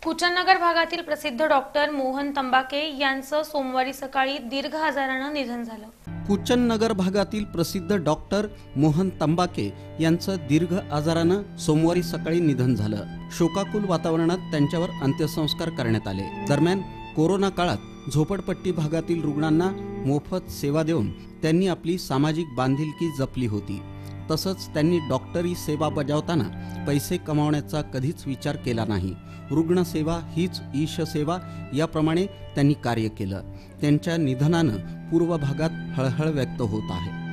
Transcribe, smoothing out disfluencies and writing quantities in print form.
कुचननगर भागातील प्रसिद्ध डॉक्टर मोहन तंबाके यांचं सोमवारी सकाळी दीर्घ आजारानं निधन झालं। कुचननगर भागातील प्रसिद्ध डॉक्टर मोहन तंबाके यांचं दीर्घ आजारानं सोमवारी सकाळी निधन झालं। शोकाकुल वातावरणात त्यांच्यावर अंत्यसंस्कार करण्यात आले। दरम्यान कोरोना काळात झोपडपट्टी भागातील रुग्णांना मोफत सेवा देऊन त्यांनी आपली सामाजिक बांधिलकी जपली होती। तसंच त्यांनी डॉक्टरी सेवा बजावताना पैसे कमावण्याचा कधीच विचार केला नाही। रुग्णसेवा हीच ईश सेवा याप्रमाणे त्यांनी कार्य केलं। त्यांच्या निधनानं पूर्व भागात हळहळ व्यक्त होत आहे।